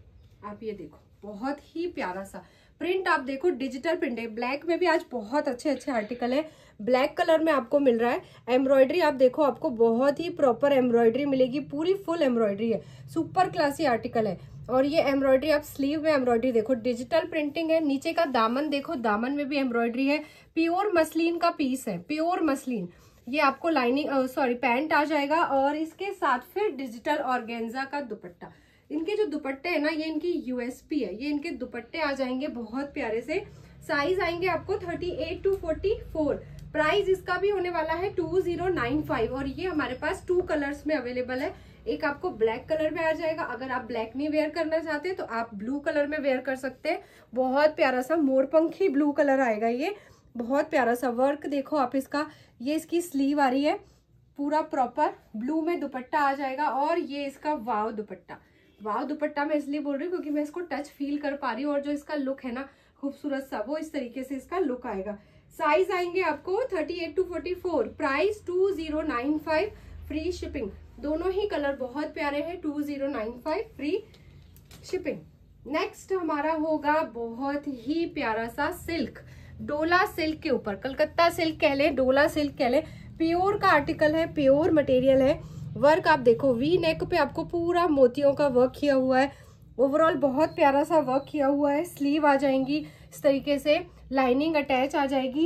Speaker 1: आप ये देखो, बहुत ही प्यारा सा प्रिंट आप देखो, डिजिटल प्रिंट है। ब्लैक में भी आज बहुत अच्छे अच्छे आर्टिकल है, ब्लैक कलर में आपको मिल रहा है। एम्ब्रॉयडरी आप देखो, आपको बहुत ही प्रॉपर एम्ब्रॉयडरी मिलेगी, पूरी फुल एम्ब्रॉयडरी है, सुपर क्लासी आर्टिकल है। और ये एम्ब्रॉयडरी आप स्लीव में एम्ब्रॉयडरी देखो, डिजिटल प्रिंटिंग है। नीचे का दामन देखो, दामन में भी एम्ब्रॉयडरी है, प्योर मसलिन का पीस है, प्योर मसलिन। ये आपको लाइनिंग सॉरी पैंट आ जाएगा और इसके साथ फिर डिजिटल ऑर्गेन्जा का दुपट्टा। इनके जो दुपट्टे है ना, ये इनकी यूएसपी है, ये इनके दुपट्टे आ जाएंगे बहुत प्यारे से। साइज आएंगे आपको thirty eight to forty four. Price इसका भी होने वाला है टू जीरो नाइन फाइव और ये हमारे पास टू कलर्स में अवेलेबल है। एक आपको ब्लैक कलर में आ जाएगा, अगर आप ब्लैक नहीं वेयर करना चाहते तो आप ब्लू कलर में वेयर कर सकते हैं। बहुत प्यारा सा मोरपंखी ब्लू कलर आएगा, ये बहुत प्यारा सा वर्क देखो आप इसका। ये इसकी स्लीव आ रही है, पूरा प्रॉपर ब्लू में दुपट्टा आ जाएगा और ये इसका वाव दुपट्टा। वाव दुपट्टा मैं इसलिए बोल रही हूँ क्योंकि मैं इसको टच फील कर पा रही हूँ और जो इसका लुक है ना खूबसूरत सा, वो इस तरीके से इसका लुक आएगा। साइज आएंगे आपको thirty eight to forty four, price two zero nine five, free shipping. दोनों ही कलर बहुत प्यारे हैं, two zero nine five, free shipping. Next हमारा होगा बहुत ही प्यारा सा सिल्क, डोला सिल्क के ऊपर, कलकत्ता सिल्क कह ले, डोला सिल्क कह ले, प्योर का आर्टिकल है, प्योर मटेरियल है। वर्क आप देखो, वी नेक पे आपको पूरा मोतियों का वर्क किया हुआ है, ओवरऑल बहुत प्यारा सा वर्क किया हुआ है। स्लीव आ जाएंगी इस तरीके से, लाइनिंग अटैच आ जाएगी,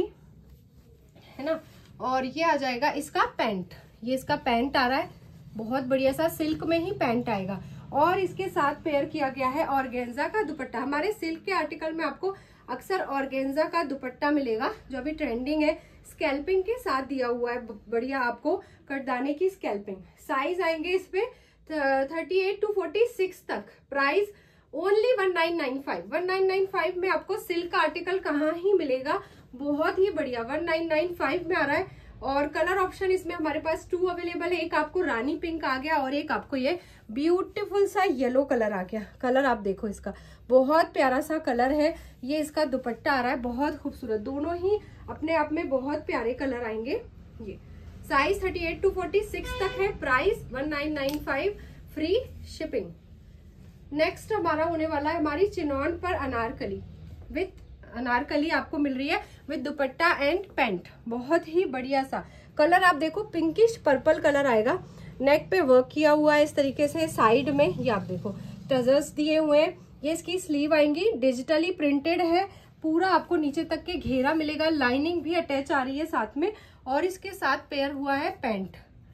Speaker 1: है ना। और ये आ जाएगा इसका पैंट, ये इसका पैंट आ रहा है, बहुत बढ़िया सा सिल्क में ही पैंट आएगा। और इसके साथ पेयर किया गया है ऑर्गेन्जा का दुपट्टा। हमारे सिल्क के आर्टिकल में आपको अक्सर ऑर्गेन्जा का दुपट्टा मिलेगा, जो अभी ट्रेंडिंग है। स्कैल्पिंग के साथ दिया हुआ है, बढ़िया आपको कटदाने की स्कैल्पिंग। साइज आएंगे इस पे thirty eight to forty six तक, price only one nine nine five. One nine nine five में आपको सिल्क का आर्टिकल कहाँ ही मिलेगा, बहुत ही बढ़िया, वन नाइन नाइन फाइव में आ रहा है। और कलर ऑप्शन इसमें हमारे पास टू अवेलेबल है, एक आपको रानी पिंक आ गया और एक आपको ये ब्यूटीफुल सा येलो कलर आ गया। कलर आप देखो इसका, बहुत प्यारा सा कलर है। ये इसका दुपट्टा आ रहा है, बहुत खूबसूरत, दोनों ही अपने आप में बहुत प्यारे कलर आएंगे। ये size thirty eight to forty six तक है, price one nine nine five, free shipping. Next हमारा होने वाला है हमारी चिनॉन पर अनारकली, विथ अनारकली आपको मिल रही है विद दुपट्टा एंड पैंट, बहुत ही बढ़िया सा कलर। आप देखो पिंकिश पर्पल कलर आएगा, नेक पे वर्क किया हुआ है इस तरीके से, साइड में ये आप देखो टजल्स दिए हुए हैं। ये इसकी स्लीव आएंगी, डिजिटली प्रिंटेड है, पूरा आपको नीचे तक के घेरा मिलेगा, लाइनिंग भी अटैच आ रही है साथ में। और इसके साथ पेयर हुआ है पैंट,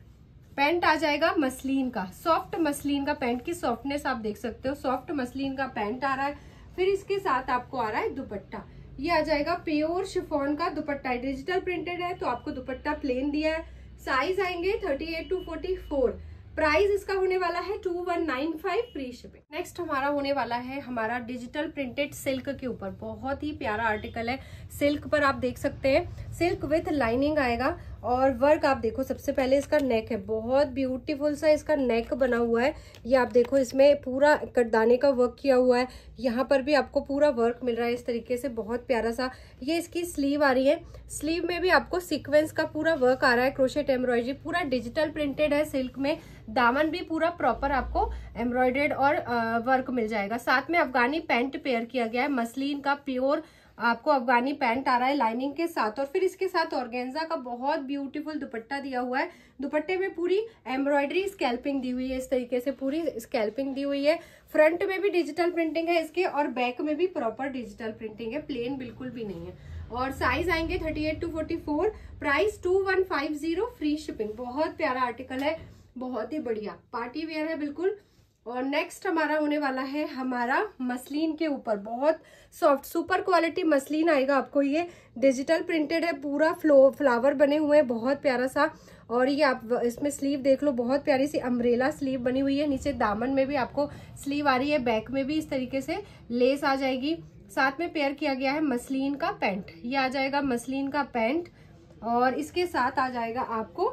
Speaker 1: पैंट आ जाएगा मसलिन का, सॉफ्ट मसलिन का, पैंट की सॉफ्टनेस आप देख सकते हो, सॉफ्ट मसलिन का पैंट आ रहा है। फिर इसके साथ आपको आ रहा है दुपट्टा, ये आ जाएगा प्योर शिफॉन का दुपट्टा है, डिजिटल प्रिंटेड है तो आपको दुपट्टा प्लेन दिया है। साइज आएंगे thirty eight to forty four, price इसका होने वाला है two one nine five, free shipping. Next हमारा होने वाला है हमारा डिजिटल प्रिंटेड सिल्क के ऊपर, बहुत ही प्यारा आर्टिकल है। सिल्क पर आप देख सकते हैं, सिल्क विथ लाइनिंग आएगा। और वर्क आप देखो, सबसे पहले इसका नेक है, बहुत ब्यूटीफुल सा इसका नेक बना हुआ है। ये आप देखो, इसमें पूरा कटदाने का वर्क किया हुआ है, यहाँ पर भी आपको पूरा वर्क मिल रहा है इस तरीके से, बहुत प्यारा सा। ये इसकी स्लीव आ रही है, स्लीव में भी आपको सीक्वेंस का पूरा वर्क आ रहा है, क्रोशेट एम्ब्रॉयडरी, पूरा डिजिटल प्रिंटेड है सिल्क में। दामन भी पूरा प्रॉपर आपको एम्ब्रॉयडर्ड और वर्क मिल जाएगा। साथ में अफगानी पैंट पेयर किया गया है, मसलिन का प्योर आपको अफगानी पैंट आ रहा है लाइनिंग के साथ। और फिर इसके साथ ऑर्गेन्जा का बहुत ब्यूटीफुल दुपट्टा दिया हुआ है, दुपट्टे में पूरी एम्ब्रॉयडरी स्कैल्पिंग दी हुई है इस तरीके से, पूरी स्कैल्पिंग दी हुई है। फ्रंट में भी डिजिटल प्रिंटिंग है इसके, और बैक में भी प्रॉपर डिजिटल प्रिंटिंग है, प्लेन बिल्कुल भी नहीं है। और साइज आएंगे thirty eight to forty four, price two one five zero, free shipping. बहुत प्यारा आर्टिकल है, बहुत ही बढ़िया पार्टी वेयर है बिल्कुल। और नेक्स्ट हमारा होने वाला है हमारा मसलिन के ऊपर, बहुत सॉफ्ट सुपर क्वालिटी मसलिन आएगा आपको। ये डिजिटल प्रिंटेड है, पूरा फ्लो फ्लावर बने हुए हैं, बहुत प्यारा सा। और ये आप इसमें स्लीव देख लो, बहुत प्यारी सी अम्ब्रेला स्लीव बनी हुई है। नीचे दामन में भी आपको स्लीव आ रही है, बैक में भी इस तरीके से लेस आ जाएगी। साथ में पेयर किया गया है मसलिन का पैंट, ये आ जाएगा मसलिन का पैंट। और इसके साथ आ जाएगा आपको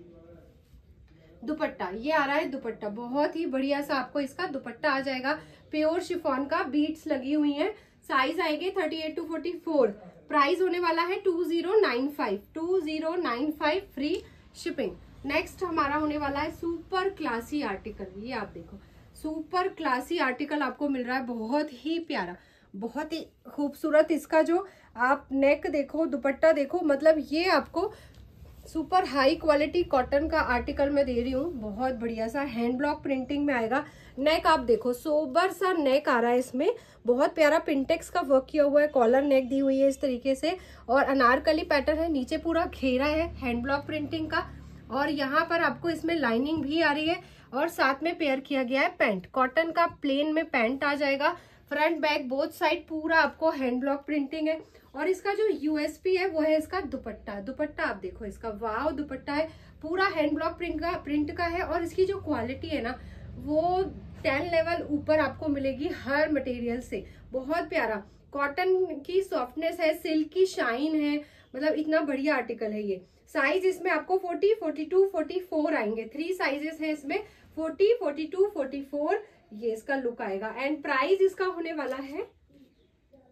Speaker 1: दुपट्टा, ये आ रहा है दुपट्टा, बहुत ही बढ़िया सा आपको इसका दुपट्टा आ जाएगा, प्योर शिफॉन का, बीट्स लगी हुई हैं। साइज आएंगे thirty eight to forty four, price होने वाला है two zero nine five, two zero nine five, free shipping. Next हमारा होने वाला है सुपर क्लासी आर्टिकल, ये आप देखो सुपर क्लासी आर्टिकल आपको मिल रहा है, बहुत ही प्यारा, बहुत ही खूबसूरत। इसका जो आप नेक देखो, दुपट्टा देखो, मतलब ये आपको सुपर हाई क्वालिटी कॉटन का आर्टिकल मैं दे रही हूँ, बहुत बढ़िया सा हैंड ब्लॉक प्रिंटिंग में आएगा। नेक आप देखो, सोबर सा नेक आ रहा है इसमें, बहुत प्यारा पिंटेक्स का वर्क किया हुआ है, कॉलर नेक दी हुई है इस तरीके से। और अनारकली पैटर्न है, नीचे पूरा घेरा है हैंड ब्लॉक प्रिंटिंग का। और यहाँ पर आपको इसमें लाइनिंग भी आ रही है, और साथ में पेयर किया गया है पैंट, कॉटन का प्लेन में पैंट आ जाएगा। फ्रंट बैक बोथ साइड पूरा आपको हैंड ब्लॉक प्रिंटिंग है। और इसका जो यूएसपी है वो है इसका दुपट्टा, दुपट्टा आप देखो इसका, वाव दुपट्टा है, पूरा हैंड ब्लॉक प्रिंट का प्रिंट का है। और इसकी जो क्वालिटी है ना, वो टेन लेवल ऊपर आपको मिलेगी हर मटेरियल से, बहुत प्यारा। कॉटन की सॉफ्टनेस है, सिल्क की शाइन है, मतलब इतना बढ़िया आर्टिकल है ये। साइज इसमें आपको forty, forty two, forty four आएंगे, थ्री साइजेस है इसमें, forty, forty two, forty four, ये इसका लुक आएगा। एंड प्राइस इसका होने वाला है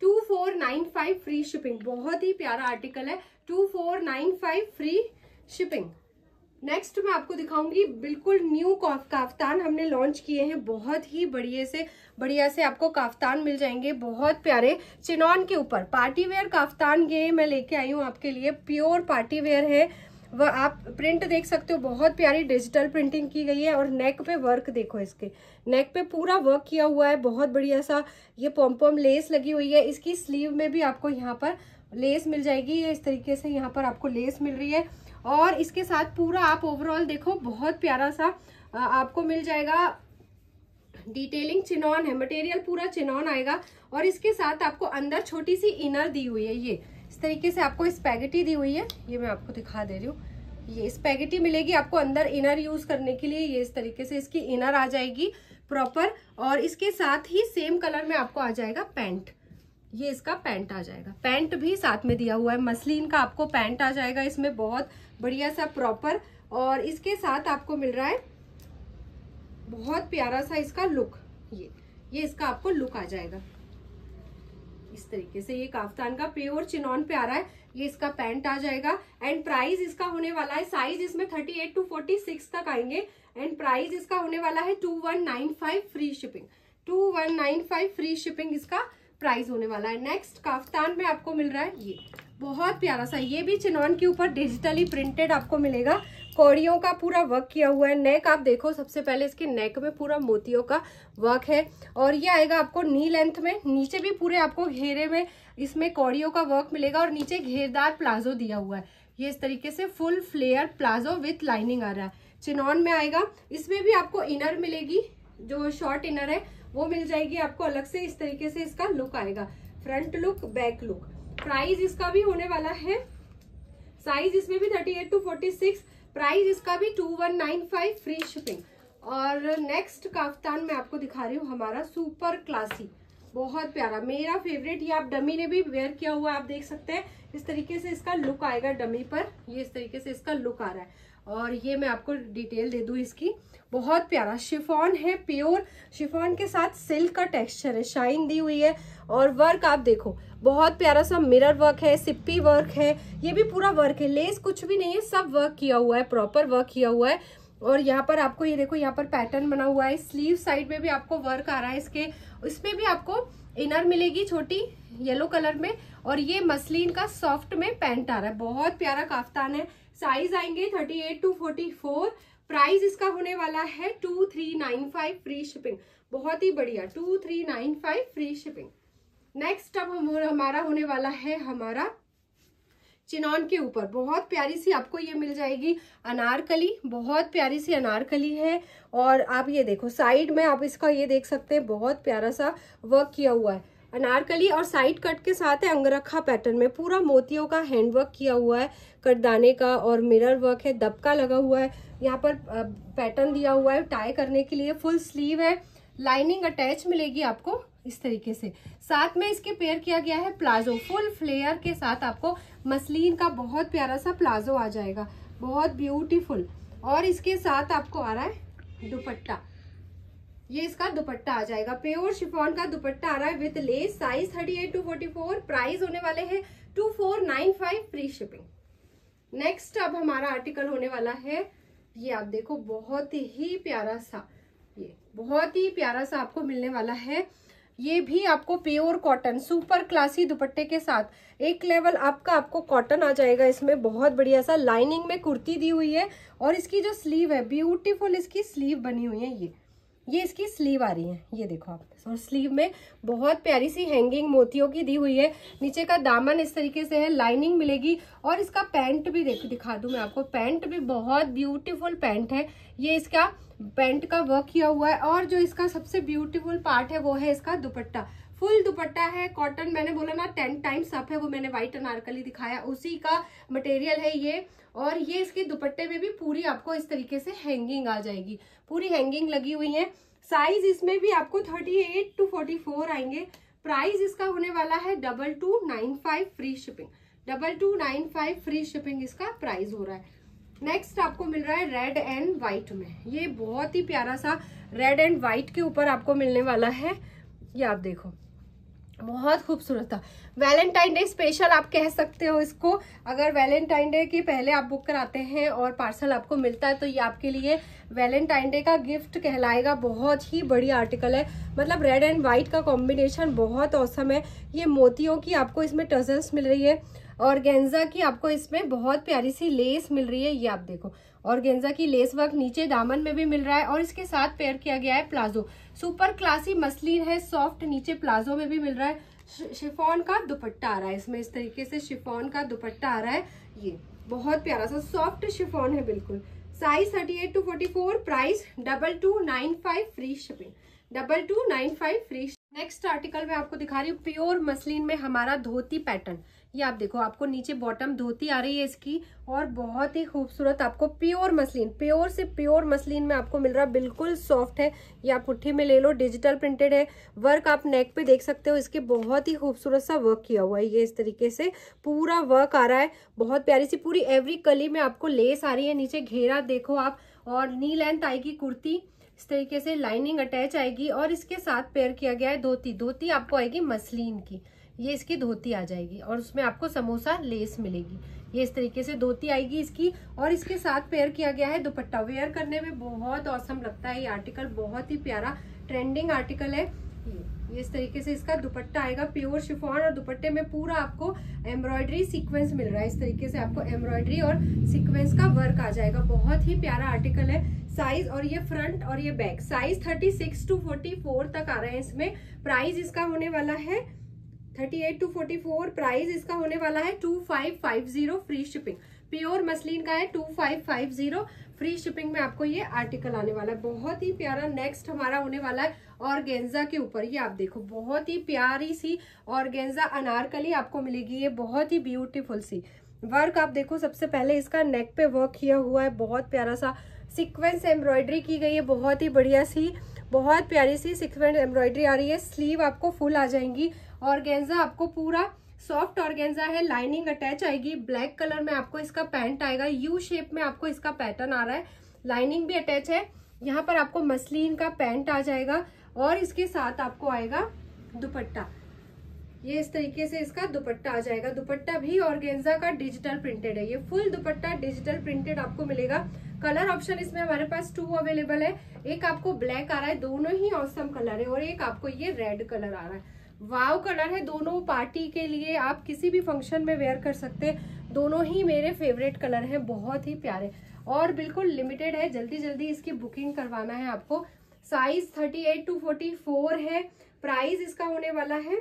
Speaker 1: two four nine five free shipping. बहुत ही प्यारा आर्टिकल है, two four nine five free shipping. Next मैं आपको दिखाऊंगी बिल्कुल न्यू काफ्तान हमने लॉन्च किए हैं। बहुत ही बढ़िया से बढ़िया से आपको काफ्तान मिल जाएंगे, बहुत प्यारे चिनॉन के ऊपर पार्टी वेयर काफ्तान। ये मैं लेके आई हूँ आपके लिए, प्योर पार्टी वेयर है। वह आप प्रिंट देख सकते हो, बहुत प्यारी डिजिटल प्रिंटिंग की गई है। और नेक पे वर्क देखो, इसके नेक पे पूरा वर्क किया हुआ है, बहुत बढ़िया सा। ये पॉम पॉम लेस लगी हुई है। इसकी स्लीव में भी आपको यहाँ पर लेस मिल जाएगी, ये इस तरीके से यहाँ पर आपको लेस मिल रही है। और इसके साथ पूरा आप ओवरऑल देखो, बहुत प्यारा सा आपको मिल जाएगा। डिटेलिंग चिनॉन है, मटेरियल पूरा चिनॉन आएगा। और इसके साथ आपको अंदर छोटी सी इनर दी हुई है, ये इस तरीके से आपको स्पैगेटी दी हुई है। ये मैं आपको दिखा दे रही हूँ, ये स्पैगेटी मिलेगी आपको अंदर इनर यूज करने के लिए। ये इस तरीके से इसकी इनर आ जाएगी प्रॉपर। और इसके साथ ही सेम कलर में आपको आ जाएगा पैंट, ये इसका पैंट आ जाएगा। पैंट भी साथ में दिया हुआ है, मसलिन का आपको पैंट आ जाएगा इसमें, बहुत बढ़िया सा प्रॉपर। और इसके साथ आपको मिल रहा है बहुत प्यारा सा इसका लुक, ये ये इसका आपको लुक आ जाएगा इस तरीके से। ये काफ्तान का प्योर चिनॉन पे आ रहा है, ये इसका पैंट आ जाएगा। एंड प्राइस इसका होने वाला है, साइज इसमें thirty eight to forty six तक आएंगे। एंड प्राइस इसका होने वाला है two one nine five free shipping, two one nine five free shipping इसका प्राइस होने वाला है। नेक्स्ट काफ्तान में आपको मिल रहा है ये बहुत प्यारा सा, ये भी चिनॉन के ऊपर डिजिटली प्रिंटेड आपको मिलेगा। कौड़ियों का पूरा वर्क किया हुआ है। नेक आप देखो, सबसे पहले इसके नेक में पूरा मोतियों का वर्क है। और ये आएगा आपको नी लेंथ में, नीचे भी पूरे आपको घेरे में इसमें कौड़ियों का वर्क मिलेगा। और नीचे घेरदार प्लाजो दिया हुआ है, ये इस तरीके से full flare palazzo with lining आ रहा है, चिनॉन में आएगा। इसमें भी आपको इनर मिलेगी, जो शॉर्ट इनर है वो मिल जाएगी आपको अलग से। इस तरीके से इसका लुक आएगा, front look back look. Price इसका भी होने वाला है, साइज इसमें भी thirty eight to forty six, price इसका भी two one nine five free shipping. और नेक्स्ट काफ्तान मैं आपको दिखा रही हूँ हमारा सुपर क्लासी, बहुत प्यारा, मेरा फेवरेट। ये आप डमी ने भी वेयर किया हुआ है, आप देख सकते हैं इस तरीके से इसका लुक आएगा डमी पर, ये इस तरीके से इसका लुक आ रहा है। और ये मैं आपको डिटेल दे दूं इसकी, बहुत प्यारा शिफॉन है, प्योर शिफॉन के साथ सिल्क का टेक्सचर है, शाइन दी हुई है। और वर्क आप देखो, बहुत प्यारा सा मिरर वर्क है, सिप्पी वर्क है, ये भी पूरा वर्क है, लेस कुछ भी नहीं है, सब वर्क किया हुआ है, प्रॉपर वर्क किया हुआ है। और यहाँ पर आपको ये देखो, यहाँ पर पैटर्न बना हुआ है। स्लीव साइड में भी आपको वर्क आ रहा है इसके, इसमें भी आपको इनर मिलेगी छोटी येलो कलर में। और ये मसलिन का सॉफ्ट में पैंट आ रहा है, बहुत प्यारा काफ्तान है। साइज आएंगे thirty eight to forty four, price इसका होने वाला है two three nine five free shipping, बहुत ही बढ़िया, two three nine five free shipping. Next अब हम हमारा होने वाला है हमारा चिनॉन के ऊपर, बहुत प्यारी सी आपको ये मिल जाएगी अनारकली, बहुत प्यारी सी अनारकली है। और आप ये देखो साइड में आप इसका ये देख सकते हैं, बहुत प्यारा सा वर्क किया हुआ है अनारकली। और साइड कट के साथ है अंगरखा पैटर्न में, पूरा मोतियों का हैंडवर्क किया हुआ है, कटदाने का और मिरर वर्क है, दबका लगा हुआ है, यहाँ पर पैटर्न दिया हुआ है टाई करने के लिए। फुल स्लीव है, लाइनिंग अटैच मिलेगी आपको इस तरीके से। साथ में इसके पेयर किया गया है प्लाजो, फुल फ्लेयर के साथ आपको मसलिन का बहुत प्यारा सा प्लाजो आ जाएगा, बहुत ब्यूटीफुल। और इसके साथ आपको आ रहा है दुपट्टा, ये इसका दुपट्टा आ जाएगा, प्योर शिफॉन का दुपट्टा आ रहा है with lace. Size thirty eight to forty four, price होने वाले हैं two four nine five free shipping. Next अब हमारा आर्टिकल होने वाला है, ये आप देखो बहुत ही प्यारा सा, ये बहुत ही प्यारा सा आपको मिलने वाला है। ये भी आपको प्योर कॉटन सुपर क्लासी दुपट्टे के साथ एक लेवल आपका आपको कॉटन आ जाएगा इसमें, बहुत बढ़िया सा। लाइनिंग में कुर्ती दी हुई है। और इसकी जो स्लीव है, ब्यूटीफुल इसकी स्लीव बनी हुई है, ये ये इसकी स्लीव आ रही है, ये देखो आप। और स्लीव में बहुत प्यारी सी हैंगिंग मोतियों की दी हुई है। नीचे का दामन इस तरीके से है, लाइनिंग मिलेगी। और इसका पैंट भी देखो, दिखा दूं मैं आपको, पैंट भी बहुत ब्यूटीफुल पैंट है, ये इसका पैंट का वर्क किया हुआ है। और जो इसका सबसे ब्यूटीफुल पार्ट है वो है इसका दुपट्टा, फुल दुपट्टा है कॉटन, मैंने बोला ना टेन टाइम्स अप है, वो मैंने व्हाइट अनारकली दिखाया, उसी का मटेरियल है ये। और ये इसके दुपट्टे में भी पूरी आपको इस तरीके से हैंगिंग आ जाएगी, पूरी हैंगिंग लगी हुई है। साइज इसमें भी आपको thirty eight to forty four आएंगे। प्राइस इसका होने वाला है double two nine five free shipping, double two nine five free shipping इसका प्राइस हो रहा है। नेक्स्ट आपको मिल रहा है रेड एंड व्हाइट में, ये बहुत ही प्यारा सा रेड एंड व्हाइट के ऊपर आपको मिलने वाला है। ये आप देखो, बहुत खूबसूरत था। वैलेंटाइन डे स्पेशल आप कह सकते हो इसको। अगर वैलेंटाइन डे के पहले आप बुक कराते हैं और पार्सल आपको मिलता है तो ये आपके लिए वैलेंटाइन डे का गिफ्ट कहलाएगा। बहुत ही बढ़िया आर्टिकल है, मतलब रेड एंड व्हाइट का कॉम्बिनेशन बहुत औसम है। ये मोतियों की आपको इसमें टजल्स मिल रही है और गेंजा की आपको इसमें बहुत प्यारी सी लेस मिल रही है। ये आप देखो, और गेंजा की लेस वर्क नीचे दामन में भी मिल रहा है और इसके साथ पेयर किया गया है प्लाजो। सुपर क्लासी मसलिन है, सॉफ्ट नीचे प्लाजो में भी मिल रहा है। शिफॉन का दुपट्टा आ रहा है इसमें, इस तरीके से शिफॉन का दुपट्टा आ रहा है। ये बहुत प्यारा सा सॉफ्ट शिफॉन है बिल्कुल। Size thirty eight to forty four, price double two nine five, free shipping, double two nine five free. Next article मैं आपको दिखा रही हूँ प्योर मसलिन में हमारा धोती पैटर्न। ये आप देखो, आपको नीचे बॉटम धोती आ रही है इसकी और बहुत ही खूबसूरत आपको प्योर मसलिन, प्योर से प्योर मसलिन में आपको मिल रहा है। बिल्कुल सॉफ्ट है, ये आप पुट्ठी में ले लो, डिजिटल प्रिंटेड है। वर्क आप नेक पे देख सकते हो, इसके बहुत ही खूबसूरत सा वर्क किया हुआ है। ये इस तरीके से पूरा वर्क आ रहा है, बहुत प्यारी सी पूरी एवरी कली में आपको लेस आ रही है। नीचे घेरा देखो आप, और नी लेंथ आएगी कुर्ती, इस तरीके से लाइनिंग अटैच आएगी और इसके साथ पेयर किया गया है धोती। धोती आपको आएगी मसलिन की, ये इसकी धोती आ जाएगी और उसमें आपको समोसा लेस मिलेगी। ये इस तरीके से धोती आएगी इसकी और इसके साथ पेयर किया गया है दुपट्टा। वेयर करने में बहुत औसम लगता है ये आर्टिकल, बहुत ही प्यारा ट्रेंडिंग आर्टिकल है। ये ये इस तरीके से इसका दुपट्टा आएगा, प्योर शिफॉन, और दुपट्टे में पूरा आपको एम्ब्रॉयडरी सीक्वेंस मिल रहा है। इस तरीके से आपको एम्ब्रॉयडरी और सीक्वेंस का वर्क आ जाएगा। बहुत ही प्यारा आर्टिकल है। साइज, और ये फ्रंट और ये back, size thirty six to forty four तक आ रहे हैं इसमें। प्राइस इसका होने वाला है thirty eight to forty four, price इसका होने वाला है two five five zero, free shipping. Pure muslin का है, two five five zero, free shipping में आपको ये आर्टिकल आने वाला है। बहुत ही प्यारा। नेक्स्ट हमारा होने वाला है ऑर्गेन्जा के ऊपर। ये आप देखो, बहुत ही प्यारी सी ऑर्गेन्जा अनारकली आपको मिलेगी। ये बहुत ही ब्यूटीफुल सी वर्क आप देखो। सबसे पहले इसका नेक पे वर्क किया हुआ है, बहुत प्यारा सा सीक्वेंस एम्ब्रॉयडरी की गई है, बहुत ही बढ़िया सी, बहुत प्यारी सी सीक्वेंस एम्ब्रॉयडरी आ रही है। स्लीव आपको फुल आ जाएंगी। ऑर्गेन्जा आपको पूरा सॉफ्ट ऑर्गेन्जा है, लाइनिंग अटैच आएगी। ब्लैक कलर में आपको इसका पैंट आएगा, यू शेप में आपको इसका पैटर्न आ रहा है, लाइनिंग भी अटैच है। यहाँ पर आपको मसलिन का पैंट आ जाएगा और इसके साथ आपको आएगा दुपट्टा। ये इस तरीके से इसका दुपट्टा आ जाएगा। दुपट्टा भी ऑर्गेन्जा का डिजिटल प्रिंटेड है। ये फुल दुपट्टा डिजिटल प्रिंटेड आपको मिलेगा। कलर ऑप्शन इसमें हमारे पास टू अवेलेबल है। एक आपको ब्लैक आ रहा है, दोनों ही ऑसम कलर है, और एक आपको ये रेड कलर आ रहा है। वाव कलर है दोनों। पार्टी के लिए आप किसी भी फंक्शन में वेयर कर सकते हैं। दोनों ही मेरे फेवरेट कलर हैं, बहुत ही प्यारे और बिल्कुल लिमिटेड है। जल्दी जल्दी इसकी बुकिंग करवाना है आपको। Size thirty eight to forty four है। प्राइस इसका होने वाला है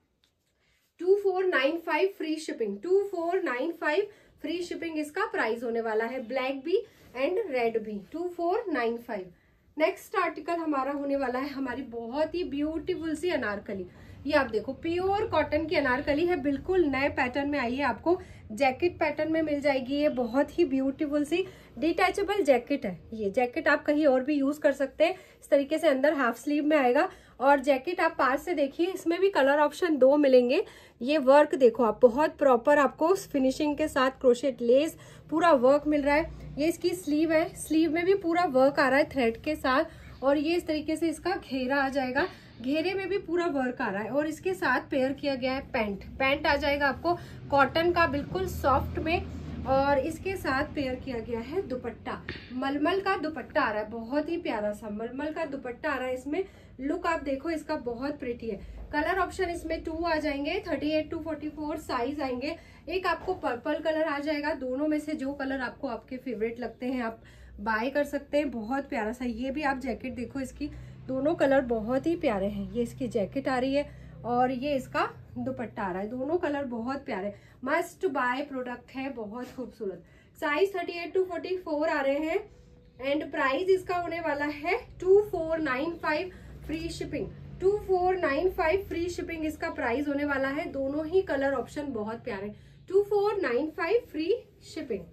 Speaker 1: two four nine five, free shipping, two four nine five free shipping इसका प्राइस होने वाला है। ब्लैक भी एंड रेड भी, two four nine five. Next article हमारा होने वाला है हमारी बहुत ही ब्यूटीफुल सी अनारकली। ये आप देखो, प्योर कॉटन की अनारकली है, बिल्कुल नए पैटर्न में आई है। आपको जैकेट पैटर्न में मिल जाएगी। ये बहुत ही ब्यूटीफुल सी डिटैचेबल जैकेट है। ये जैकेट आप कहीं और भी यूज कर सकते हैं। इस तरीके से अंदर हाफ स्लीव में आएगा और जैकेट आप पास से देखिए, इसमें भी कलर ऑप्शन दो मिलेंगे। ये वर्क देखो आप, बहुत प्रॉपर आपको फिनिशिंग के साथ क्रोशेट लेस पूरा वर्क मिल रहा है। ये इसकी स्लीव है, स्लीव में भी पूरा वर्क आ रहा है थ्रेड के साथ, और ये इस तरीके से इसका घेरा आ जाएगा। घेरे में भी पूरा वर्क आ रहा है और इसके साथ पेयर किया गया है पैंट। पैंट आ जाएगा आपको कॉटन का, बिल्कुल सॉफ्ट में, और इसके साथ पेयर किया गया है दुपट्टा। मलमल का दुपट्टा आ रहा है, बहुत ही प्यारा सा मलमल का दुपट्टा आ रहा है। इसमें लुक आप देखो इसका, बहुत प्रिटी है। कलर ऑप्शन इसमें टू आ जाएंगे, thirty eight to forty four size आएंगे। एक आपको पर्पल कलर आ जाएगा। दोनों में से जो कलर आपको आपके फेवरेट लगते हैं आप बाय कर सकते हैं। बहुत प्यारा सा। ये भी आप जैकेट देखो इसकी, दोनों कलर बहुत ही प्यारे हैं। ये इसकी जैकेट आ रही है और ये इसका दुपट्टा आ रहा है। दोनों कलर बहुत प्यारे, मस्ट बाय प्रोडक्ट है, बहुत खूबसूरत। Size thirty eight to forty four आ रहे हैं एंड प्राइस इसका होने वाला है two four nine five, free shipping, two four nine five free shipping इसका प्राइस होने वाला है। दोनों ही कलर ऑप्शन बहुत प्यारे, two four nine five free shipping.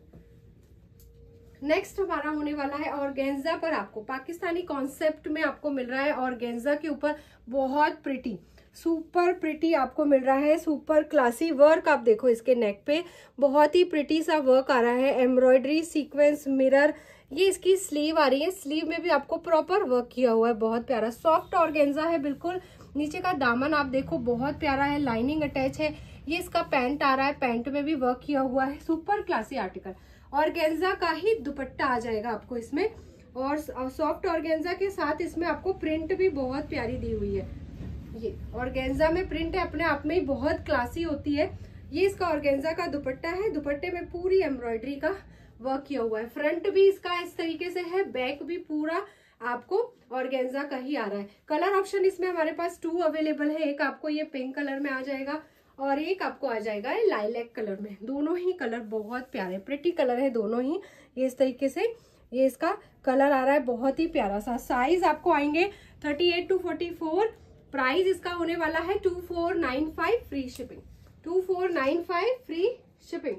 Speaker 1: Next हमारा होने वाला है ऑर्गेन्जा पर, आपको पाकिस्तानी कॉन्सेप्ट में आपको मिल रहा है। ऑर्गेन्जा के ऊपर बहुत प्रिटी, सुपर प्रिटी आपको मिल रहा है, सुपर क्लासी वर्क। आप देखो इसके नेक पे बहुत ही प्रिटी सा वर्क आ रहा है, एम्ब्रॉयडरी, सीक्वेंस, मिरर। ये इसकी स्लीव आ रही है, स्लीव में भी आपको प्रॉपर वर्क किया हुआ है, बहुत प्यारा। सॉफ्ट ऑर्गेन्जा है बिल्कुल, नीचे का दामन आप देखो बहुत प्यारा है, लाइनिंग अटैच है। ये इसका पैंट आ रहा है, पैंट में भी वर्क किया हुआ है, सुपर क्लासी आर्टिकल। ऑर्गेन्जा का ही दुपट्टा आ जाएगा आपको इसमें, और सॉफ्ट ऑर्गेन्जा के साथ इसमें आपको प्रिंट भी बहुत प्यारी दी हुई है। ये ऑर्गेन्जा में प्रिंट है अपने आप में ही बहुत क्लासी होती है। ये इसका ऑर्गेन्जा का दुपट्टा है, दुपट्टे में पूरी एम्ब्रॉयडरी का वर्क किया हुआ है। फ्रंट भी इसका इस तरीके से है, बैक भी पूरा आपको ऑर्गेन्जा का ही आ रहा है। कलर ऑप्शन इसमें हमारे पास टू अवेलेबल है, एक आपको ये पिंक कलर में आ जाएगा और एक आपको आ जाएगा ये लाइलैक कलर में। दोनों ही कलर बहुत प्यारे प्रिटी कलर है दोनों ही। ये इस तरीके से ये इसका कलर आ रहा है, बहुत ही प्यारा सा। साइज आपको आएंगे thirty eight to forty four. Price इसका होने वाला है two four nine five free shipping, two four nine five free shipping.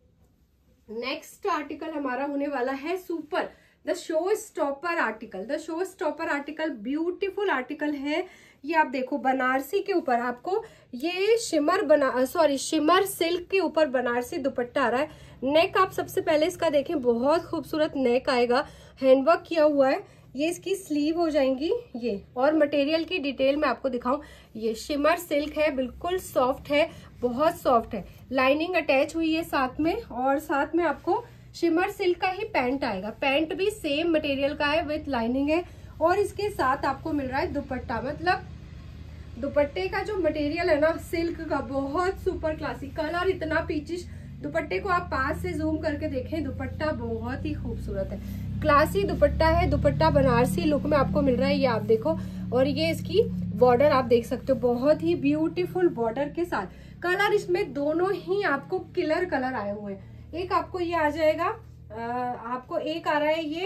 Speaker 1: Next article हमारा होने वाला है super the show stopper article. The show stopper article beautiful article है। ये आप देखो बनारसी के ऊपर आपको ये शिमर बना सॉरी शिमर सिल्क के ऊपर बनारसी दुपट्टा आ रहा है। नेक आप सबसे पहले इसका देखें, बहुत खूबसूरत नेक आएगा, हैंडवर्क किया हुआ है। ये इसकी स्लीव हो जाएंगी ये, और मटेरियल की डिटेल में आपको दिखाऊं, ये शिमर सिल्क है, बिल्कुल सॉफ्ट है, बहुत सॉफ्ट है। लाइनिंग अटैच हुई है साथ में, और साथ में आपको शिमर सिल्क का ही पैंट आएगा। पैंट भी सेम मटेरियल का है विथ लाइनिंग है, और इसके साथ आपको मिल रहा है दुपट्टा। मतलब दुपट्टे का जो मटेरियल है ना सिल्क का, बहुत सुपर क्लासिक। कलर इतना पीचिश, दुपट्टे को आप पास से जूम करके देखें, दुपट्टा बहुत ही खूबसूरत है, क्लासी दुपट्टा है। दुपट्टा बनारसी लुक में आपको मिल रहा है, ये आप देखो। और ये इसकी बॉर्डर आप देख सकते हो, बहुत ही ब्यूटीफुल बॉर्डर के साथ। कलर इसमें दोनों ही आपको किलर कलर आए हुए हैं। एक आपको ये आ जाएगा, आ, आपको एक आ रहा है ये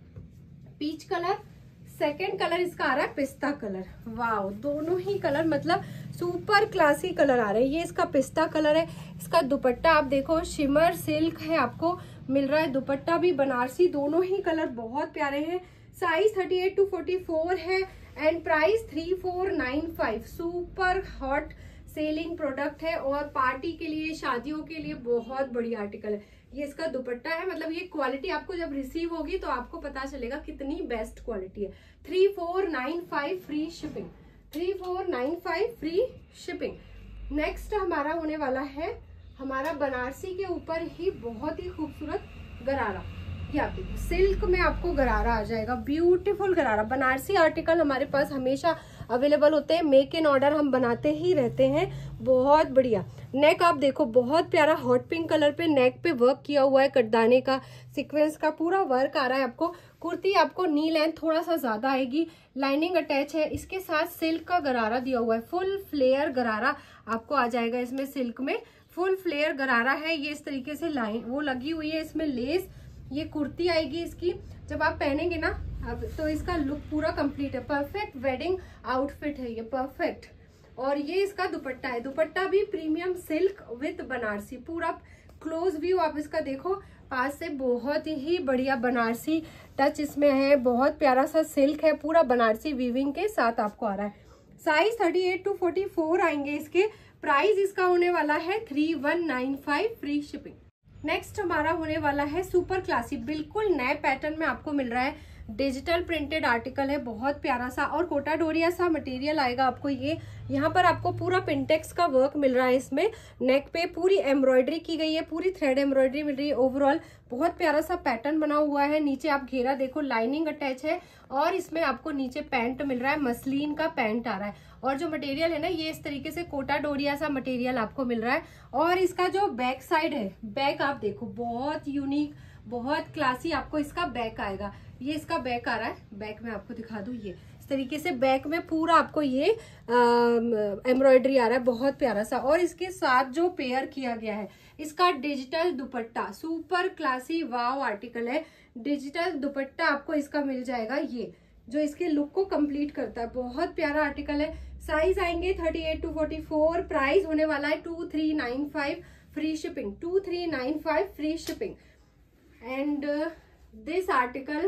Speaker 1: पीच कलर, सेकेंड कलर इसका आ रहा है पिस्ता कलर। वाव, दोनों ही कलर मतलब सुपर क्लासी कलर आ रहे हैं। ये इसका पिस्ता कलर है। इसका दुपट्टा आप देखो शिमर सिल्क है, आपको मिल रहा है दुपट्टा भी बनारसी। दोनों ही कलर बहुत प्यारे हैं। Size thirty eight to forty four है and price three four nine five. Super hot selling product है और पार्टी के लिए, शादियों के लिए बहुत बढ़िया आर्टिकल है। ये इसका दुपट्टा है, मतलब ये क्वालिटी आपको जब रिसीव होगी तो आपको पता चलेगा कितनी बेस्ट क्वालिटी है। Three four nine five free shipping, three four nine five free shipping. Next हमारा होने वाला है हमारा बनारसी के ऊपर ही बहुत ही खूबसूरत गरारा। ये आप देखिए सिल्क में आपको गरारा आ जाएगा, ब्यूटीफुल गरारा। बनारसी आर्टिकल हमारे पास हमेशा अवेलेबल होते हैं, मेक इन ऑर्डर हम बनाते ही रहते हैं, बहुत बढ़िया। नेक आप देखो बहुत प्यारा हॉट पिंक कलर पे नेक पे वर्क किया हुआ है, कटदाने का सीक्वेंस का पूरा वर्क आ रहा है आपको। कुर्ती आपको नी लेंथ थोड़ा सा ज्यादा आएगी, लाइनिंग अटैच है, इसके साथ सिल्क का गरारा दिया हुआ है। फुल फ्लेयर गरारा आपको आ जाएगा इसमें, सिल्क में फुल फ्लेयर गरारा है। ये इस तरीके से लाइन वो लगी हुई है, इसमें लेस। ये कुर्ती आएगी इसकी, जब आप पहनेंगे ना अब तो इसका लुक पूरा कंप्लीट है, परफेक्ट वेडिंग आउटफिट है ये, परफेक्ट। और ये इसका दुपट्टा है, दुपट्टा भी प्रीमियम सिल्क विथ बनारसी। पूरा क्लोज व्यू आप इसका देखो पास से, बहुत ही बढ़िया बनारसी टच इसमें है, बहुत प्यारा सा सिल्क है, पूरा बनारसी वीविंग के साथ आपको आ रहा है। Size thirty eight to forty four आएंगे इसके। प्राइस इसका होने वाला है three one nine five free shipping. Next हमारा होने वाला है सुपर क्लासी, बिल्कुल नए पैटर्न में आपको मिल रहा है। डिजिटल प्रिंटेड आर्टिकल है, बहुत प्यारा सा, और कोटा डोरिया सा मटेरियल आएगा आपको। ये यहाँ पर आपको पूरा पिंटेक्स का वर्क मिल रहा है इसमें। नेक पे पूरी एम्ब्रॉयडरी की गई है, पूरी थ्रेड एम्ब्रॉयडरी मिल रही है। ओवरऑल बहुत प्यारा सा पैटर्न बना हुआ है। नीचे आप घेरा देखो, लाइनिंग अटैच है, और इसमें आपको नीचे पैंट मिल रहा है, मसलिन का पैंट आ रहा है। और जो मटेरियल है ना ये इस तरीके से कोटा डोरिया सा मटेरियल आपको मिल रहा है। और इसका जो बैक साइड है, बैक आप देखो बहुत यूनिक, बहुत क्लासी आपको इसका बैक आएगा। ये इसका बैक आ रहा है, बैक में आपको दिखा दूं, ये इस तरीके से बैक में पूरा आपको ये एम्ब्रॉयडरी आ रहा है, बहुत प्यारा सा। और इसके साथ जो पेयर किया गया है इसका digital dupatta, super classy wow article है। डिजिटल दुपट्टा आपको इसका मिल जाएगा, ये जो इसके लुक को कंप्लीट करता है, बहुत प्यारा आर्टिकल है। साइज आएंगे thirty eight to forty four. Price होने वाला है two three nine five free shipping, two three nine five free shipping. And this article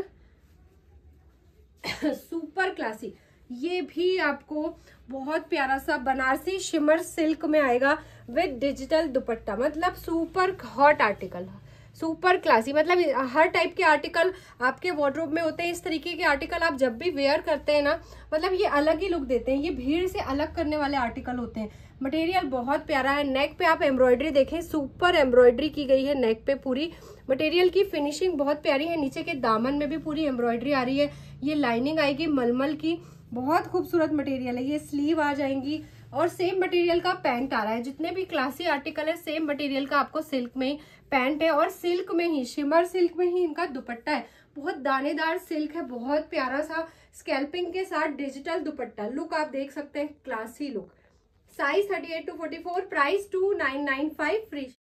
Speaker 1: super classy, ये भी आपको बहुत प्यारा सा बनारसी शिमर सिल्क में आएगा विद डिजिटल दुपट्टा, मतलब super hot article, super classy, मतलब हर टाइप के आर्टिकल आपके वार्डरोब में होते हैं। इस तरीके के आर्टिकल आप जब भी वेयर करते हैं ना, मतलब ये अलग ही लुक देते हैं, ये भीड़ से अलग करने वाले आर्टिकल होते हैं। मटेरियल बहुत प्यारा है। नेक पे आप एम्ब्रॉयडरी देखें, सुपर एम्ब्रॉयडरी की गई है नेक पे पूरी। मटेरियल की फिनिशिंग बहुत प्यारी है। नीचे के दामन में भी पूरी एम्ब्रॉयडरी आ रही है। ये लाइनिंग आएगी मलमल की, बहुत खूबसूरत मटेरियल है। ये स्लीव आ जाएंगी और सेम मटेरियल का पैंट आ रहा है। जितने भी क्लासी आर्टिकल है सेम मटेरियल का आपको सिल्क में पैंट है और सिल्क में ही, शिमर सिल्क में ही इनका दुपट्टा है। बहुत दानेदार सिल्क है, बहुत प्यारा सा स्कैल्पिंग के साथ डिजिटल दुपट्टा। लुक आप देख सकते हैं, classy look. Size thirty eight to forty four, price two nine nine five, free